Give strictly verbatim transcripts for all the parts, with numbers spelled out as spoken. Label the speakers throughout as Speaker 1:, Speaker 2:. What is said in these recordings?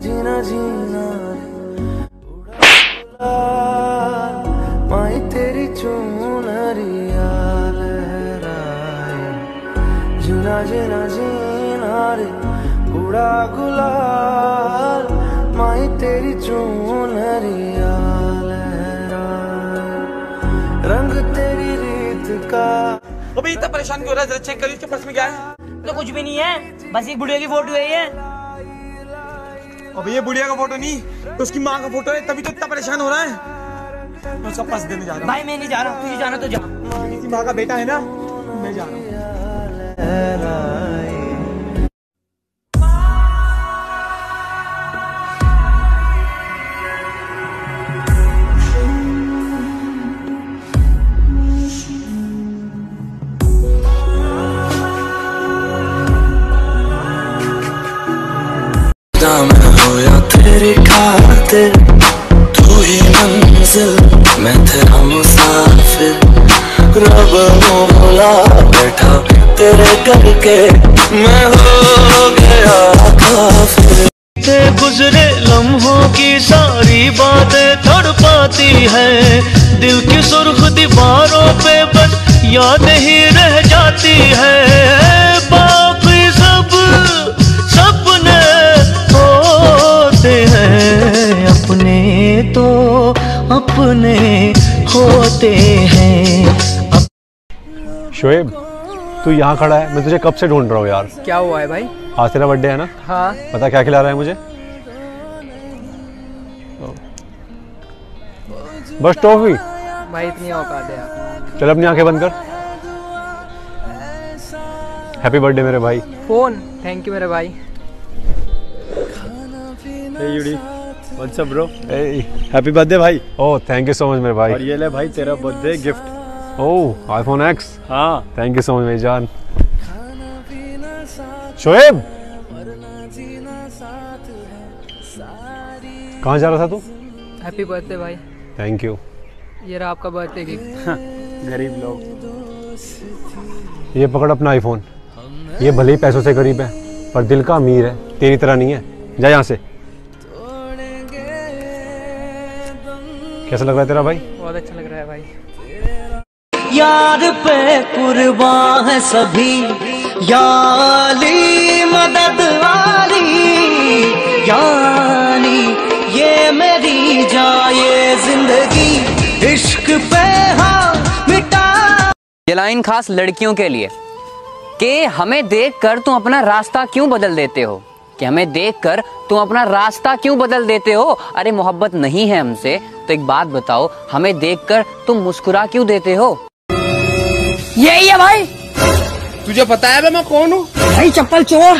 Speaker 1: जीना जीना माई तेरी चुनरिया लहराए, जीना जीना जीना रे उड़ा गुलाल, माई तेरी चुनरिया लहराए, रंग तेरी रीत का।
Speaker 2: अबे इतना परेशान क्यों हो रहा है? जरा चेक करिए इसके पर्स में क्या है।
Speaker 3: तो कुछ भी नहीं है, बस एक बुढ़िया की फोटो है ये।
Speaker 2: अबे ये बुढ़िया का फोटो नहीं, तो उसकी माँ का फोटो है, तभी तो इतना परेशान हो रहा है। मैं उसका पर्स देने जा रहा हूँ।
Speaker 3: भाई मैं नहीं जा रहा, तुझे जाना तो जा।
Speaker 2: किसी माँ का बेटा है ना, मैं जा रहा हूँ।
Speaker 1: मैं होया तेरी खातिर, तू ही मंजिल, मैं तेरा मुसाफिर, रब मौला बैठा तेरे करके मैं हो गया काफिर।
Speaker 4: से गुजरे लम्हों की सारी बातें तड़पाती है, दिल की सुर्ख दीवारों पे बस याद ही रह जाती है। बाकी सब सपने होते हैं, अपने तो अपने होते हैं।
Speaker 5: शोएब, तू यहाँ खड़ा है, मैं तुझे कब से ढूंढ रहा हूँ यार।
Speaker 6: क्या हुआ है भाई?
Speaker 5: आज तेरा बर्थडे है ना?
Speaker 6: हाँ।
Speaker 5: पता क्या खिला रहा है मुझे? बस टॉफी।
Speaker 6: भाई इतनी औकात है यार।
Speaker 5: चल अपनी आंखें बंद कर। हैप्पी बर्थडे मेरे भाई।
Speaker 6: फोन। थैंक यू मेरे भाई।
Speaker 7: Hey Yudi, what's up bro? Hey, happy birthday भाई।
Speaker 5: Oh thank you so much मेरे भाई।
Speaker 7: और ये ले भाई तेरा birthday gift.
Speaker 5: Oh iPhone X.
Speaker 7: हाँ
Speaker 5: थैंक यू सो मच मेरी जान। शोएब, कहाँ जा रहा था तू?
Speaker 6: हैप्पी बर्थडे भाई।
Speaker 5: Thank you.
Speaker 6: ये रहा आपका बर्थडे गिफ्ट।
Speaker 7: गरीब लोग।
Speaker 5: ये पकड़ अपना आईफोन। ये भले ही पैसों से गरीब है, पर दिल का अमीर है, तेरी तरह नहीं है। जा यहाँ से। कैसा लग रहा है तेरा भाई?
Speaker 6: बहुत अच्छा लग रहा है भाई।
Speaker 4: यार पे कुर्बान है सभी, याली मदद वाली, यानी ये मेरी जाए जिंदगी, इश्क पे हाँ मिटा।
Speaker 8: ये लाइन खास लड़कियों के लिए कि हमें देखकर तुम अपना रास्ता क्यों बदल देते हो, कि हमें देखकर तुम अपना रास्ता क्यों बदल देते हो। अरे मोहब्बत नहीं है हमसे तो एक बात बताओ, हमें देखकर तुम मुस्कुरा क्यों देते हो?
Speaker 3: यही है भाई।
Speaker 2: तुझे पता है मैं कौन हूँ?
Speaker 3: भाई चप्पल चोर।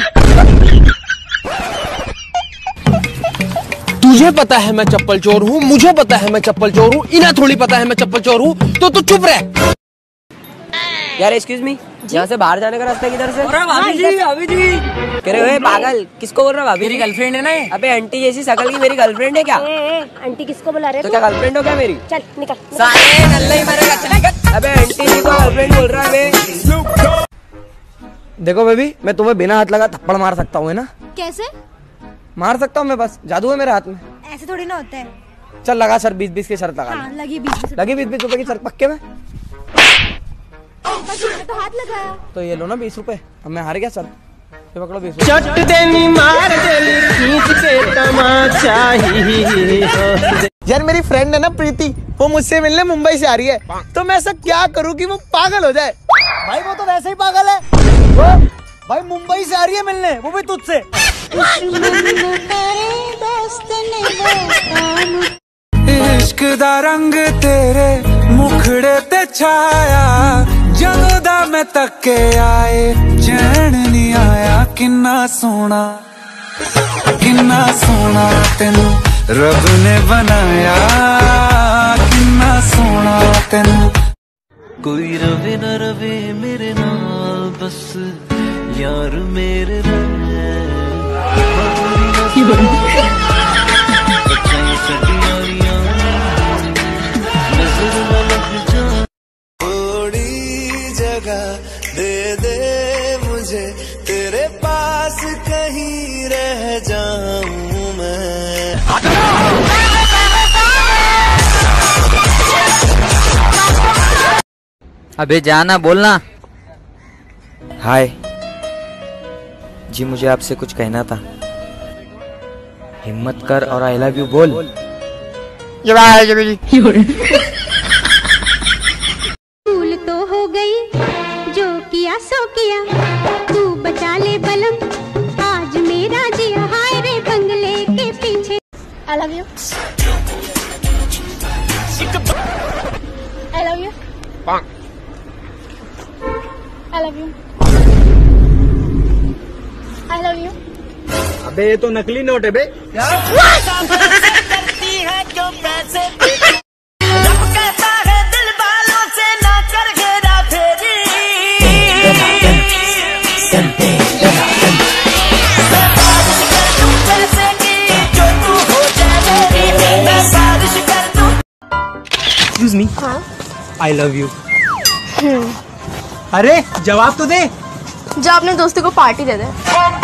Speaker 2: तुझे पता है मैं चप्पल चोर हूँ, मुझे पता है मैं चप्पल चोर हूँ, इन्हें थोड़ी पता है मैं चप्पल चोर हूँ, तो तू चुप रह।
Speaker 3: यार एक्सक्यूज मी, यहाँ से बाहर जाने का रास्ता किधर से? भाभी जी, भाभी जी। कह रहे हो पागल, किसको बोल रहा है? भाभी मेरी गर्लफ्रेंड है ना ये। अबे आंटी जैसी शकल की मेरी गर्लफ्रेंड है क्या?
Speaker 9: ए, ए, आंटी किसको बुला रहे?
Speaker 3: तो क्या गर्लफ्रेंड हो क्या मेरी?
Speaker 9: चल निकल।
Speaker 3: साले नल्ले ही मरेगा, चल निकल। अबे आंटी जी को गर्लफ्रेंड बोल रहा है बे। देखो बेबी, मैं तुम्हें बिना हाथ लगा थप्पड़ मार सकता हूँ, है ना?
Speaker 9: कैसे
Speaker 3: मार सकता हूँ मैं, बस जादू है मेरे हाथ में।
Speaker 9: ऐसे थोड़ी ना होता है।
Speaker 3: चल लगा सर, बीस बीस की शर्त लगा।
Speaker 9: हाँ, लगी बीस
Speaker 3: लगी बीस बीस रुपए की शर्त पक्के में।
Speaker 9: तो हाथ लगाया
Speaker 3: तो ये लो ना बीस रुपए। अब मैं हार गया सर, ये पकड़ो बीस।
Speaker 4: चट देनी मार देनी खींच के तमाचा ही।
Speaker 2: यार मेरी फ्रेंड है ना प्रीति, वो मुझसे मिलने मुंबई से आ रही है, तो मैं ऐसा क्या करूँ कि वो पागल हो जाए?
Speaker 4: भाई वो तो वैसे ही पागल है। वो भाई मुंबई से आ रही है मिलने, वो भी तुझसे।
Speaker 1: इश्क दा रंग तेरे मुखड़े ते छाया, ਜਦੋਂ ਦਾ मैं तके आए चैन नहीं आया। किन्ना सोना किन्ना सोना तेनू रब ने बनाया, किन्ना सोना तेनू।
Speaker 4: कोई रवे न रवे मेरे नाल बस यार मेरे
Speaker 1: थोड़ी जगह दे दे मुझे, तेरे पास कहीं रह जाऊं मैं।
Speaker 10: अबे जाना बोलना।
Speaker 11: हाय जी, मुझे आपसे कुछ कहना था। हिम्मत कर और आई लव यू बोल।
Speaker 9: भूल तो हो गई, जो किया सो किया, तू बचा ले बलम आज मेरा जिया। हाय रे बंगले के पीछे। I love you, I love you, I love you, I love you.
Speaker 2: अबे ये तो नकली नोट है बे।
Speaker 12: Excuse me, I love you. अरे जवाब तो दे।
Speaker 13: जो अपने दोस्तों को पार्टी दे दे।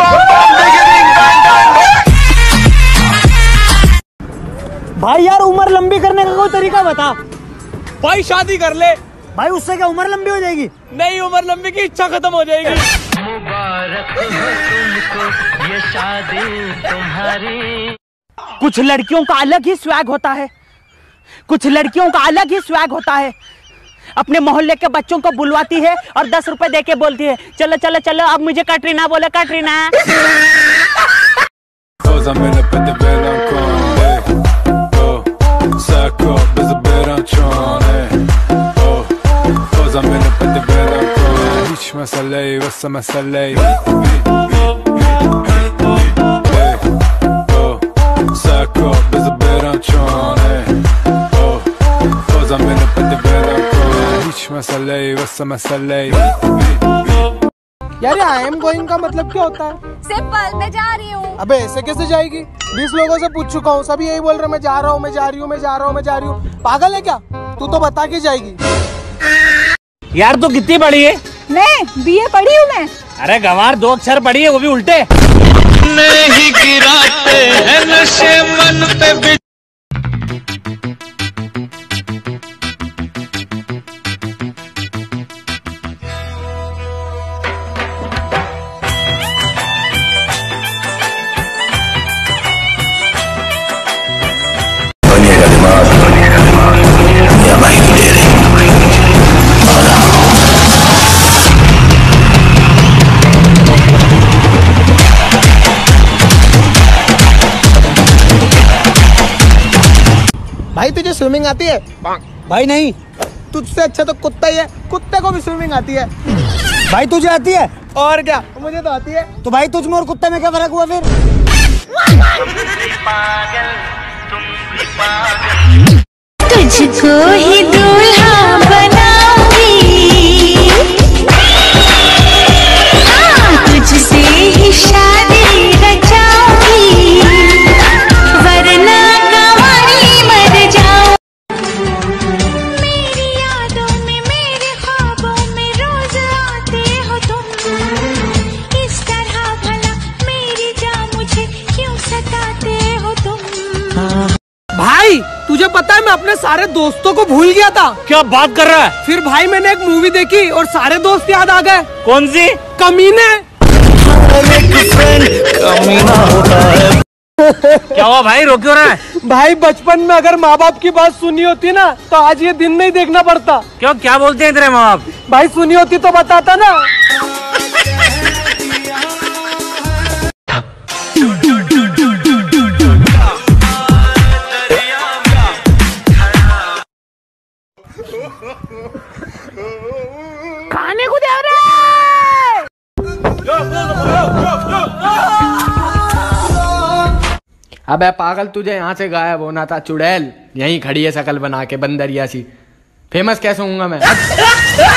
Speaker 12: भाई यार उम्र लंबी करने का कोई तरीका बता।
Speaker 2: भाई शादी कर ले।
Speaker 12: भाई उससे क्या उम्र लंबी हो जाएगी?
Speaker 2: नहीं, उम्र लंबी की इच्छा खत्म हो जाएगी।
Speaker 4: मुबारक हो तुमको ये शादी तुम्हारी।
Speaker 12: कुछ लड़कियों का अलग ही स्वैग होता है, कुछ लड़कियों का अलग ही स्वैग होता है। अपने मोहल्ले के बच्चों को बुलवाती है और दस रुपए दे के बोलती है चलो चलो चलो अब मुझे कटरीना बोले कटरीना।
Speaker 14: यार आई एम गोइंग का मतलब क्या होता है?
Speaker 13: सिंपल, मैं जा रही हूँ।
Speaker 14: अबे ऐसे कैसे जाएगी? बीस लोगों से पूछ चुका हूँ, सभी यही बोल रहे मैं जा रहा हूँ मैं जा रही हूँ मैं जा रहा हूँ मैं जा रही हूँ। पागल है क्या तू? तो बता के जाएगी।
Speaker 12: यार तू कितनी पढ़ी है?
Speaker 13: मैं बीए पढ़ी हूँ मैं।
Speaker 12: अरे गंवार दो अक्षर पढ़ी है वो भी उल्टे।
Speaker 4: नहीं गिराते हैं नशे मन पे।
Speaker 14: भाई तुझे स्विमिंग आती है?
Speaker 12: भाई नहीं।
Speaker 14: तुझसे अच्छा तो कुत्ता ही है, कुत्ते को भी स्विमिंग आती है।
Speaker 12: भाई तुझे आती है?
Speaker 14: और क्या, मुझे तो आती है।
Speaker 12: तो भाई तुझ में और कुत्ते में क्या फर्क हुआ फिर?
Speaker 9: तुझको ही दूल्हा बनाऊंगी, हाँ, तुझसे ही शादी रचाऊंगी, वरना कवाली मर जाऊं। मेरी यादों में मेरे ख्वाबों में रोज आते हो तुम, इस तरह भला मेरी जान मुझे क्यों सताते हो तुम।
Speaker 14: भाई तुझे पता है मैं अपने सारे दोस्तों को भूल गया था।
Speaker 12: क्या बात कर रहा है?
Speaker 14: फिर भाई मैंने एक मूवी देखी और सारे दोस्त याद आ गए।
Speaker 12: कौन सी?
Speaker 14: कमीने।
Speaker 12: कमीना होता है। क्या हुआ भाई, रो क्यों रहा है?
Speaker 14: भाई बचपन में अगर माँ बाप की बात सुनी होती ना तो आज ये दिन नहीं देखना पड़ता।
Speaker 12: क्यों, क्या बोलते हैं तेरे माँ बाप?
Speaker 14: भाई सुनी होती तो बताता ना।
Speaker 9: खाने को दे रहा है।
Speaker 6: अबे पागल, तुझे यहाँ से गायब होना था चुड़ैल। यहीं खड़ी है शकल बना के बंदरिया सी। फेमस कैसे होऊंगा मैं?